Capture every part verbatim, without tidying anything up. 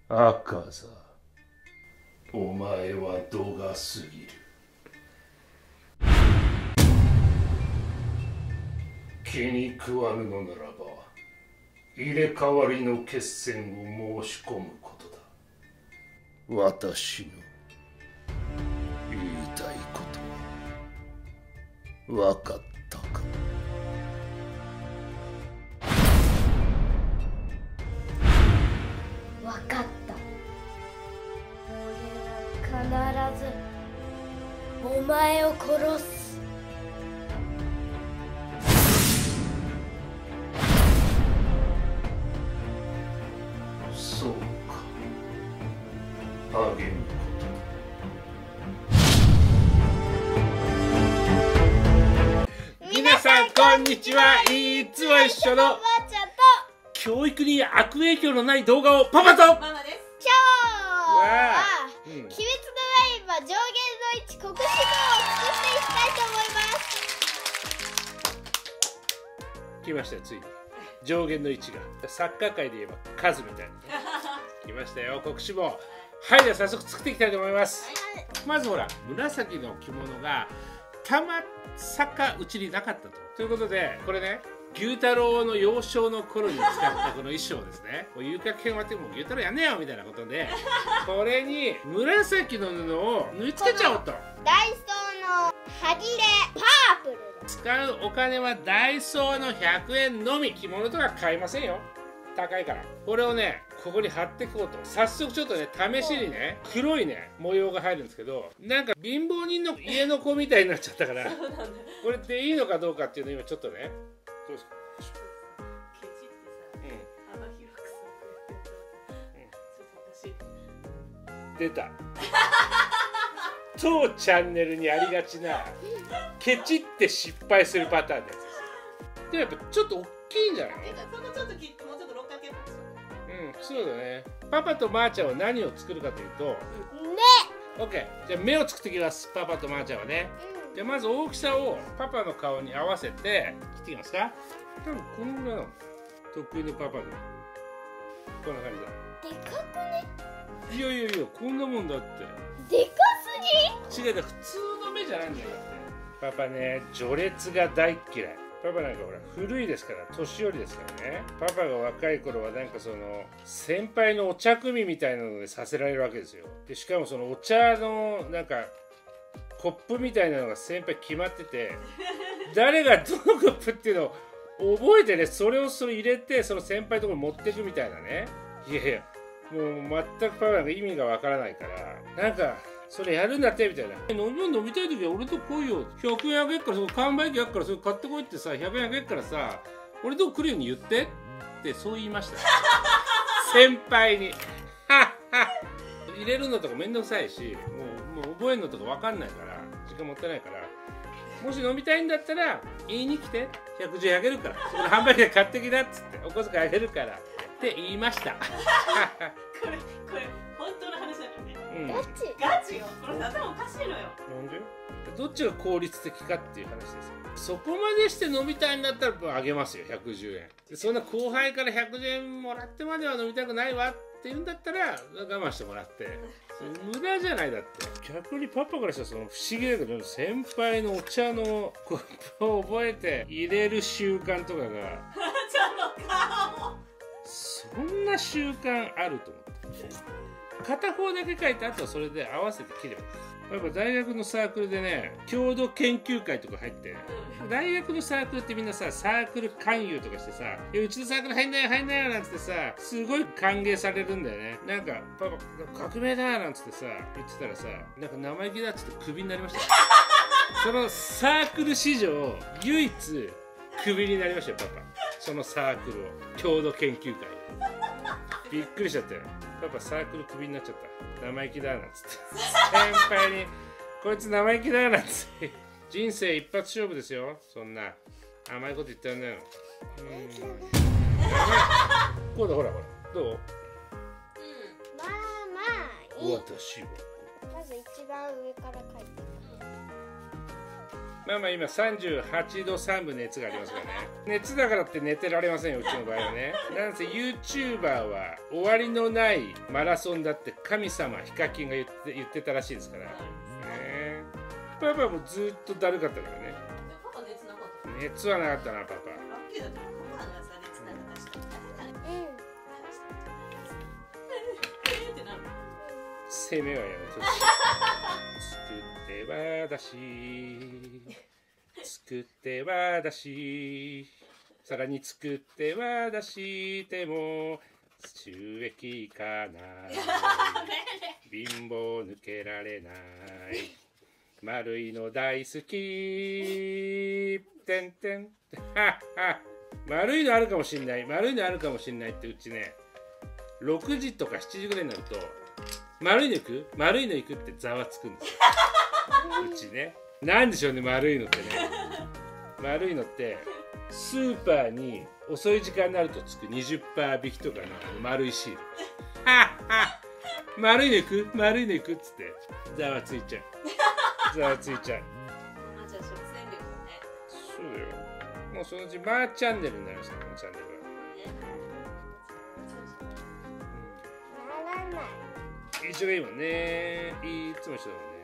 赤座、お前は度が過ぎる。気に食わぬのならば入れ替わりの決戦を申し込むことだ。私の言いたいことは分かったか。 分かった。俺は必ずお前を殺す。 そうか、励むこと。皆さんこんにちは。いつも一緒の教育に悪影響のない動画をパパとママです。 今日は「鬼滅の刃上限の位置国志語」を作っていきたいと思います。 来ましたよ、ついに上限の位置が。サッカー界で言えば数みたいな来ましたよ、国志望。はい、では早速作っていきたいと思います。まずほら、紫の着物がたまさかうちになかったと。ということで、これね、牛太郎の幼少の頃に使ったこの衣装ですね。もう遊郭編終わってもう牛太郎やんねえよみたいなことで、これに紫の布を縫い付けちゃおうと。 ダイソーの歯切れパープル。 使うお金はダイソーのひゃくえんのみ。着物とか買いませんよ、高いから。これをね、ここに貼っていこうと。早速ちょっとね、試しにね、黒いね模様が入るんですけど、なんか貧乏人の家の子みたいになっちゃったからこれでいいのかどうかっていうのを今ちょっとね、どうですか。 ケチってさ、幅広くするってちょっとおかしい。 出た当チャンネルにありがちなケチって失敗するパターンのやつです。でもやっぱちょっと大きいんじゃないの。 そこちょっと切ってもうちょっと六角形っぽくしようん、そうだね。パパとまーちゃんは何を作るかというと、 目。 OK、 じゃあ目を作っていきます。パパとまーちゃんはね。じゃあまず大きさをパパの顔に合わせて切っていきますか。多分こんなの得意のパパのこんな感じだ。 でかくね。 いやいやいや、こんなもんだって。 でかす違うだ、普通の目じゃないんだよ。だってパパね、序列が大っ嫌い。パパなんかほら古いですから、年寄りですからね。パパが若い頃はなんかその先輩のお茶組みたいなのでさせられるわけですよ。でしかもそのお茶のなんかコップみたいなのが先輩決まってて誰がどのコップっていうのを覚えてね、それをそれ入れてその先輩のところに持っていくみたいなね。いやいや、もう全くパパなんか意味がわからないから、なんかそれやるんだってみたいな。飲み物飲みたい時は俺と来いよ、ひゃくえんあげっからそこ完売機あっからそれ買ってこいってさ、ひゃくえんあげっからさ俺とこ来るように言ってってそう言いました先輩に入れるのとかめんどくさいし、もう、もう覚えるのとか分かんないから時間もったいないから、もし飲みたいんだったら言いに来てひゃくじゅうえんあげるから、そこの販売機で買ってきなっつってお小遣いあげるからって言いましたこれこれ本当の話だからね。 うん、 ぎ。ガチ。 ガチよ。これ頭おかしいのよ。 なんでどっちが効率的かっていう話ですよ。そこまでして飲みたいんだったらあげますよ、ひゃくじゅうえん。でそんな後輩からひゃくじゅうえんもらってまでは飲みたくないわって言うんだったら我慢してもらって、それ無駄じゃない。だって逆にパパからしたらその不思議だけど、先輩のお茶のコップを覚えて入れる習慣とかがちょっと顔。 そんな習慣あると思って、片方だけ書いてあとはそれで合わせて切ればいい。やっぱ大学のサークルでね、郷土研究会とか入って、大学のサークルってみんなさ、サークル勧誘とかしてさ、いやうちのサークル入んなよ入んなよなんつってさ、すごい歓迎されるんだよね。なんかパパ革命だなんつってさ言ってたらさ、なんか生意気だっつってクビになりましたそのサークル史上唯一クビになりましたよ、パパ。そのサークルを、郷土研究会びっくりしちゃったよ。パパサークルクビになっちゃった、生意気だなんつって先輩にこいつ生意気だなんつって人生一発勝負ですよ、そんな甘いこと言ってらんないの。うんこうだ、ほらほら、どう。 まあまあいい。 私はまず一番上から書いて。 まあまあ今さんじゅうはちどさんぶ熱がありますからね。熱だからって寝てられませんよ、うちの場合はね。なんせ YouTuber は終わりのないマラソンだって神様ヒカキンが言って言ってたらしいですから、ね、パパもずっとだるかったからね。 パパ熱なかった。 熱はなかったな、パパ。 ラッキーだった。パパがさ熱なかったし。 攻めはやめてほしい。作ってはだし、作ってはだし、さらに作ってはだしても収益いかない。貧乏抜けられない。丸いの大好き。てんてん。はは。丸いのあるかもしんない。丸いのあるかもしんないってうちね、ろくじとかしちじぐらいになると、丸いの行く丸いの行くってざわつくんですよ。うちね。なんでしょうね、丸いのってね。丸いのってスーパーに遅い時間になるとつく にじゅっパーセント 引きとかの丸いシール。はは丸いの行く丸いの行くっつってざわついちゃう。ざわついちゃう。 あ、じゃあ食洗力ね。 そうだよ。もうそのうちマーチャンネルになりますからね、チャンネルが。一緒がいいもんね。いつも一緒だもんね。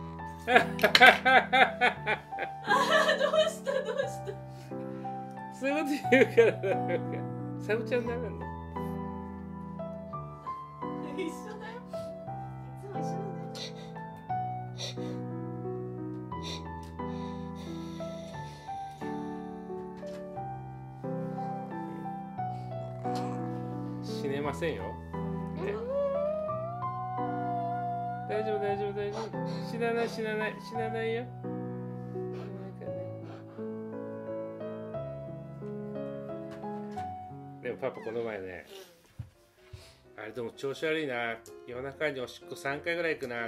どうしたどうした。 そういうこと言うからなんかサブちゃんなんだ。 一緒だよ。いつも一緒だよ。 死ねませんよ。ね。大丈夫大丈夫大丈夫。死なない死なない死なないよ。でもパパこの前ね、あれでも調子悪いな、夜中におしっこさんかいぐらい行くな、あれ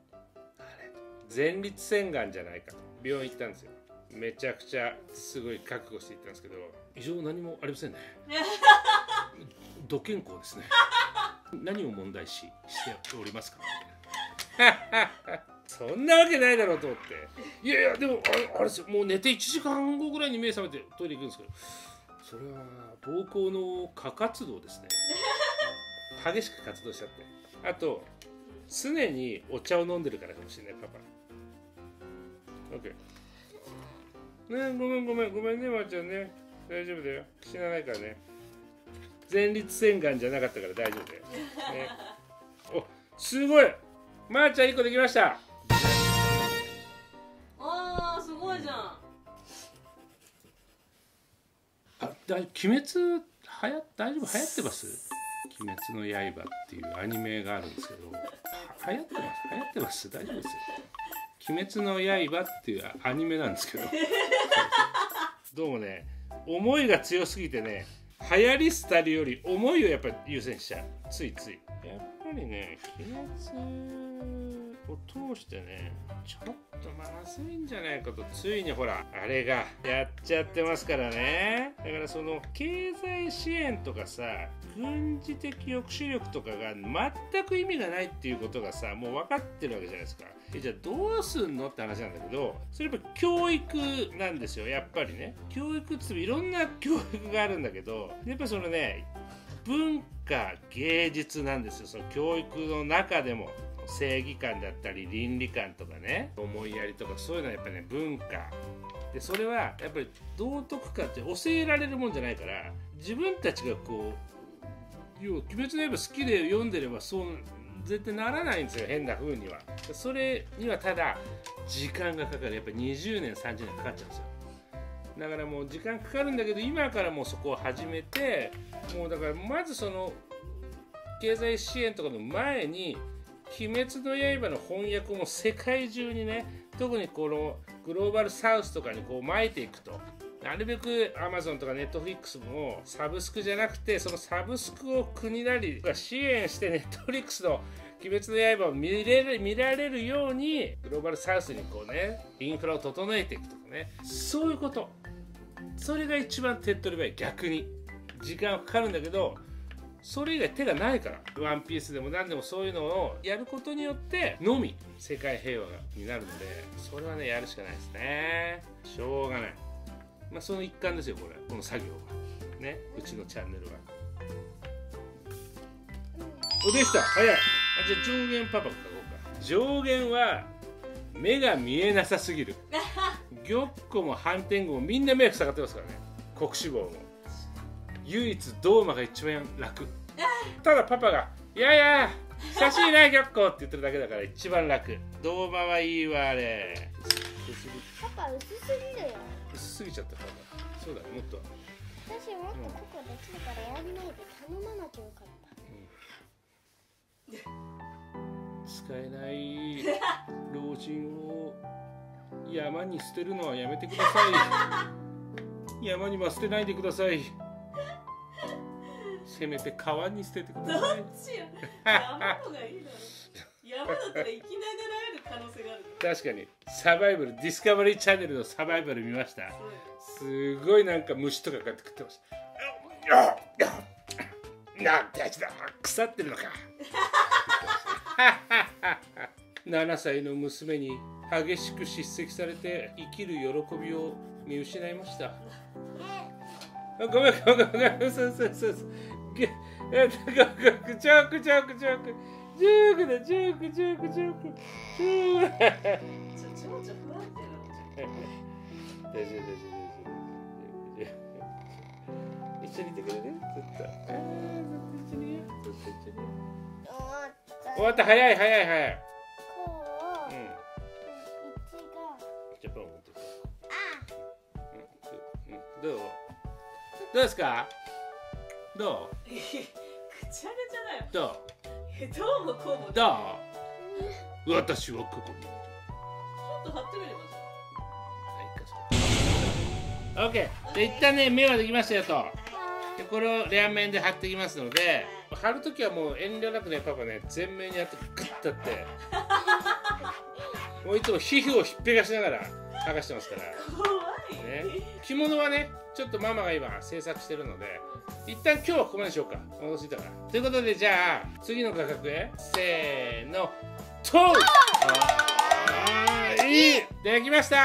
前立腺がんじゃないかと病院行ったんですよ。めちゃくちゃすごい覚悟して行ったんですけど、異常何もありませんね。ど健康ですね。何を問題視しておりますか。そんなわけないだろうと思って。いやいやでもあれ、あれですよ、もう寝ていちじかんごぐらいに目覚めてトイレ行くんですけど、それは膀胱の過活動ですね。激しく活動しちゃって。あと常にお茶を飲んでるからかもしれない、パパ。オッケー。ね、ごめんごめんごめんね、まーちゃんね。大丈夫だよ。死なないからね。前立腺がんじゃなかったから大丈夫だよ。ね、お、すごい。まーちゃんいっこできました。 あー、すごいじゃん。 あ、だ鬼滅はや大丈夫、流行ってます？鬼滅の刃っていうアニメがあるんですけど、は流行ってます流行ってます大丈夫ですよ。鬼滅の刃っていうアニメなんですけど、どうもね、思いが強すぎてね、流行り廃りより思いをやっぱり優先しちゃう。ついついやっぱりね、鬼滅を通してね、ちょっとまずいんじゃないかと、ついにほらあれがやっちゃってますからね。だからその経済支援とかさ、軍事的抑止力とかが全く意味がないっていうことがさ、もう分かってるわけじゃないですか。え、じゃあどうすんのって話なんだけど、それやっぱ教育なんですよ。やっぱりね、教育っていろんな教育があるんだけど、やっぱそのね、文化芸術なんですよ。その教育の中でも正義感だったり倫理観とかね、思いやりとか、そういうのはやっぱりね、文化で、それはやっぱり道徳観って教えられるもんじゃないから、自分たちがこう、要は鬼滅の刃好きで読んでればそう絶対ならないんですよ、変な風には。それにはただ時間がかかる。やっぱりにじゅうねんさんじゅうねんかかっちゃうんですよ。だからもう時間かかるんだけど、今からもうそこを始めて、もうだからまずその経済支援とかの前に鬼滅の刃の翻訳をもう世界中にね、特にこのグローバルサウスとかにこう巻いていくと。なるべく アマゾン とか ネットフリックス もサブスクじゃなくて、そのサブスクを国なりが支援して ネットフリックス の鬼滅の刃を見れる見られるようにグローバルサウスにこうね、インフラを整えていくとかね、そういうこと、それが一番手っ取り早い。逆に時間はかかるんだけど、 それ以外手がないから。ワンピースでも何でもそういうのをやることによってのみ世界平和になるので、それはねやるしかないですね。しょうがない。まあその一環ですよこれ、この作業はね、うちのチャンネルは。おでした、早い。あ、じゃあ上限パパ書こうか。上限は目が見えなさすぎる。玉子も反転後もみんな目塞がってますからね。国志望も唯一ドーマが一番楽。ただパパが「いやいや久しいな玉子」って言ってるだけだから一番楽。ドーマはいいわあれ。 パパ薄すぎるよ。 薄すぎちゃったパパ。そうだね、もっと私もっとここできるからやらないで頼まなきゃよかった、 うん、使えない老人を山に捨てるのはやめてください。山には捨てないでください。せめて川に捨ててください。 どっちよ。山のがいいだろ。山だったら生きながら会える可能性がある。 確かにサバイバル、ディスカバリーチャンネルのサバイバル見ました。すごいなんか虫とかこうやって食ってました。なんてやつだ、腐ってるのか。ななさいの娘に激しく叱責されて生きる喜びを見失いました。ごめんごめんごめん、そうそうそうそう。えっと、ジョークジョークジョークジョークジョークだジョークジョークジョークジョーク。 ちょちょちょ不安定なの。 大丈夫大丈夫大丈夫。一緒にいてくれる？ずっと。ああ、ずっと一緒にいよ。ずっと一緒にいよ。終わった。早い早い早い。 こう、 うん。 いちがじゃあパン持ってくる。 あ、 うんうん、どう？どうですか？どう？ くちゃくちゃだよ。 どう？ え、どうもこうも。 どう？私はここにいる。 ちょっと貼ってみればさ。 オッケー。で一旦ね目はできましたよと。でこれを両面で貼っていきますので、貼るときはもう遠慮なくねパパね全面にやってグッとやって。もういつも皮膚をひっぺがしながら剥がしてますから。 怖い。 ね、着物はねちょっとママが今制作してるので一旦今日はここまでしようか。戻してたからということで、じゃあ次の画角へせーのとう。あいいできました。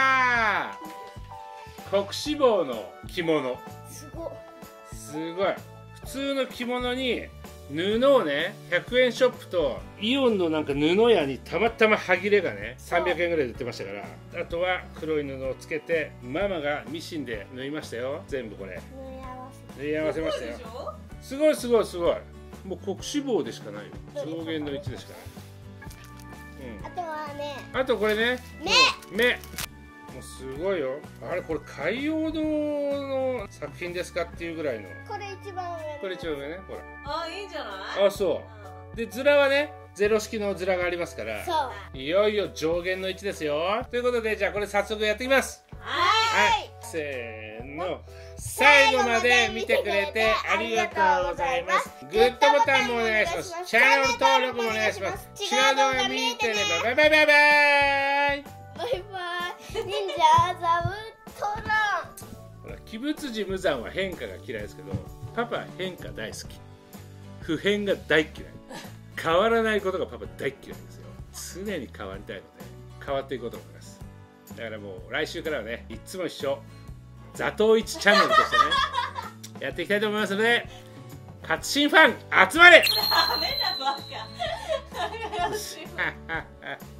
国志望の着物、 すごいすごい。普通の着物に布をねひゃくえんショップとイオンのなんか布屋にたまたま歯切れがねさんびゃくえんぐらいで売ってましたから、あとは黒い布をつけてママがミシンで縫いましたよ。全部これ縫い合わせましたよ。すごいすごいすごい。もう国志望でしかないよ。上限のいちでしかない。 あとはね、 あとこれね目目もうすごいよ。あれこれ海洋堂の作品ですかっていうぐらいの。 これ一番上。 これ一番上ね、ほら。 あ、いいんじゃない？ あ、そうで、ズラはねゼロ式のズラがありますから、 そういよいよ上限のいちですよ。ということで、じゃあこれ早速やっていきます。 はい、 はい、せーの。最後まで見てくれてありがとうございます。グッドボタンもお願いします。チャンネル登録もお願いします。違う動画見てね。バイバイバイバイバイ。 バイバイ。忍者座布団。 ほら、鬼物寺無惨は変化が嫌いですけど、パパは変化大好き。不変が大嫌い。変わらないことがパパ大嫌いですよ。常に変わりたいので変わっていこうと思います。だからもう来週からはね、いつも一緒座頭市チャンネルとしてねやっていきたいと思いますので、活心ファン集まれ。 ダメだバカ。